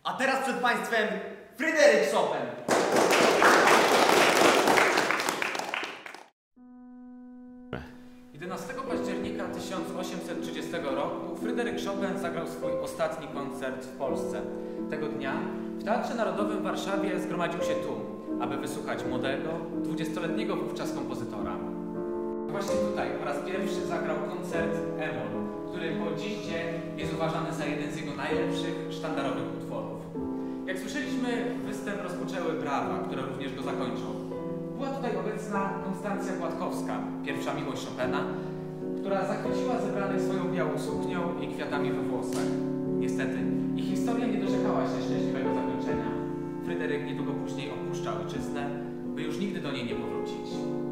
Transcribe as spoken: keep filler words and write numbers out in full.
A teraz przed Państwem Fryderyk Chopin. jedenastego października tysiąc osiemset trzydziestego roku Fryderyk Chopin zagrał swój ostatni koncert w Polsce. Tego dnia w Teatrze Narodowym w Warszawie zgromadził się tłum, aby wysłuchać młodego, dwudziestoletniego wówczas kompozytora. Właśnie tutaj po raz pierwszy zagrał koncert E-moll, który po dziś dzień jest uważany za jeden z jego najlepszych, sztandarowych utworów. Jak słyszeliśmy, występ rozpoczęły brawa, które również go zakończą. Była tutaj obecna Konstancja Gładkowska, pierwsza miłość Chopina, która zachwyciła zebranych swoją białą suknią i kwiatami we włosach. Niestety, ich historia nie doczekała się szczęśliwego zakończenia. Fryderyk niedługo później opuszcza ojczyznę, by już nigdy do niej nie powrócić.